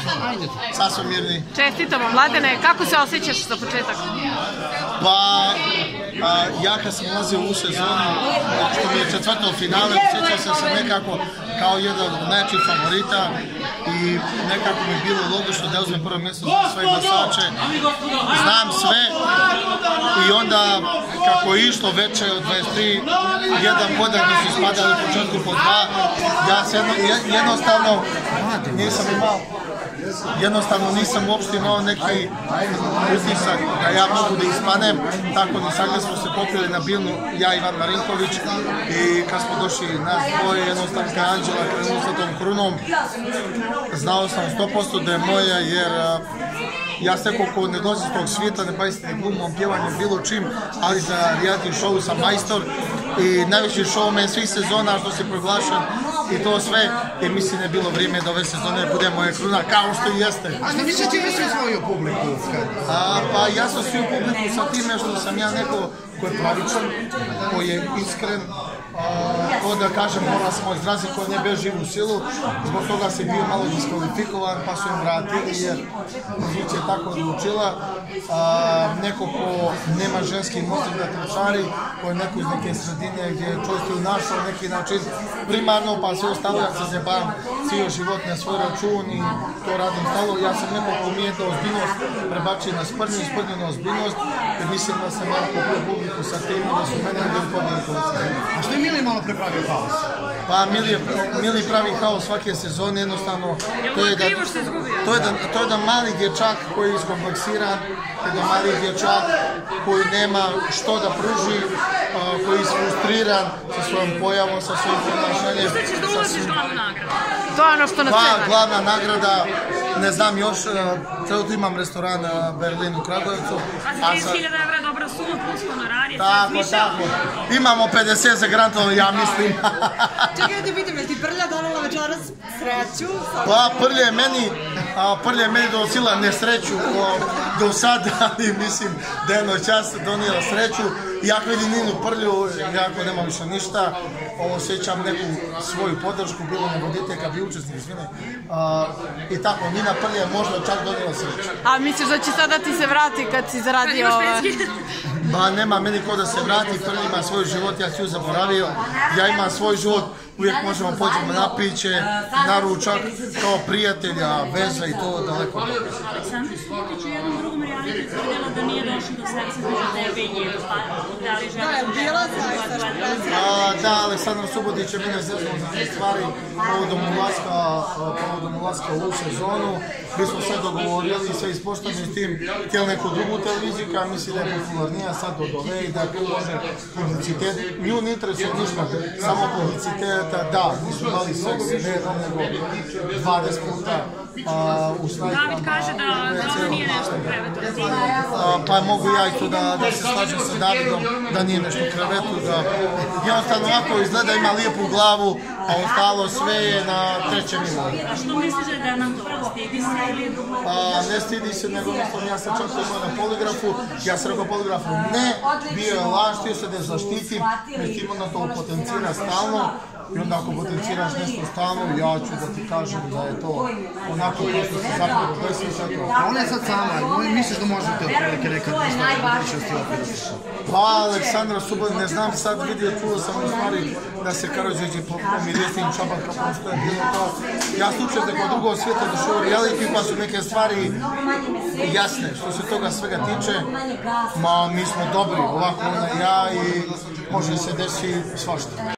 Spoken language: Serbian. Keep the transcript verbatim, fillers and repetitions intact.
Sasvim mirni. Čestitamo, Mladene, kako se osjećaš za početak? Pa, a, ja kad sam ulazio u sezonu, što mi je četvrto finale, osjećao sam se nekako kao jedan od najjačih favorita i nekako mi je bilo logično da uzmem prvo mjesto za svoje glasače. Znam sve i onda kako je išlo veče od dvadeset tri, jedan podak mi su spadali u početku po dva, ja se jedno, jednostavno nisam imao Jednostavno nisam uopšte imao neki utisak da ja mogu da ispanem, tako da sada smo se popili na Bilnu, ja i Ivan Marinković, i kad smo došli nas dvoje, jednostavno kad je Anđela krenula sa tom krunom, znao sam sto posto da je moja, jer ja sam neko ko ne dođe s tog svijeta, ne bavi se ne glumom, pjevanjem, bilo čim, ali za reality show sam majstor i najveći showman svih sezona što se proglašam i to sve, i mislim da je bilo vrijeme da ove sezone bude moja kruna, kao što i jeste. A što misliš čime si osvojio publiku? A, pa ja sam sviju publiku sa time što sam ja neko ko je pravičan, ko je iskren, ko da kažem, mora sam izraziti ko ne beži u silu, zbog toga se bio malo diskvalifikovan, pa su im vratili jer Žić je tako odlučila. A, neko ko nema ženski mozak da trčari, ko je neko iz neke sredine gdje je čovjek našao neki način primarno, pa sve ostalo ja se zebam cijel život na svoj račun i to radim stalo. Ja sam neko ko umije da ozbiljnost prebačio na sprdnju, sprdnju na ozbiljnost, i mislim da sam malo kupio publiku sa tim da su mene da upadili policajni. A što je Mili malo prepravio haos? Pa Mili, Mili pravi haos svake sezone, jednostavno to je da, to je da, to je da mali dječak koji je iskompleksiran, jedan mali dječak koji nema što da pruži, koji je isfrustriran sa svojom pojavom, sa svojim ponašanjem. Šta ćeš da ulaziš glavnu nagradu? To je ono što nas treba. Pa, glavna nagrada, ne znam još, trenutno imam restoran na Berlinu u Kragujevcu. A za trideset hiljada evra dobra suma, plus honorarije, tako, tako. Imamo pedeset za grantovo, ja mislim. Čekaj da vidim, je ti Prlja donala večeras sreću? Pa, Prlja je meni, Prlja je meni donosila nesreću do sada, ali mislim da je jedno čas donijela sreću. Ja kad vidim Ninu Prlju, jako nema više ništa, osjećam neku svoju podršku, bilo ne vodite kad bi učesnik, izvine. I tako, Nina Prlja je možda čak donijela sreću. A misliš da će sada ti se vrati kad si zaradio ova? Ba, nema meni ko da se vrati, Prlja ima svoj život, ja ću ju zaboravio, ja imam svoj život, uvijek možemo pođemo na piće, na ručak, kao prijatelja, veza i to daleko. Aleksandra Subotić u jednom drugom realitu tvrdila da nije došlo do seksa između tebe i nje. Da li žena da žena da, da, Aleksandra Subotić je mene zeznuo za te stvari povodom ulaska, povodom ulaska u sezonu. Mi smo sve dogovorili i sve ispošteni s tim, htjeli neku drugu televiziju koja misli da je popularnija sad od ove i da može publicitet. Nju ne interesuje ništa, samo publiciteta, da, nisu dali seks, ne jednom nego dvadeset puta u snajkama. David kaže da ona nije nešto u krevetu. Pa mogu ja i to da se slažem sa Davidom, da nije nešto u krevetu, da jednostavno ovako izgleda, ima lijepu glavu, a ostalo sve je na trećem nivou. A što misliš da nam to pravo stidi se ili? Ne stidi se, nego mislim, ja sam čak imao na poligrafu, ja sam rekao poligrafu ne, bio je laž, htio se da zaštitim, međutim onda to potencira stalno, i onda ako potenciraš nešto stalno, ja ću da ti kažem da je to onako kao što se zapravo desilo. Ona je sad sama, misliš da možete otprilike nekad nešto budućnosti opet? Pa, Aleksandra Subotić, ne znam, sad vidio, čuo sam u stvari da se Karadžić pomirio s tim Čabarka, pa što je bilo to. Ja slučaj da kod drugog svijeta došao u reality, pa su neke stvari jasne. Što se toga svega tiče, ma mi smo dobri, ovako ona i ja, i može se desiti svašta.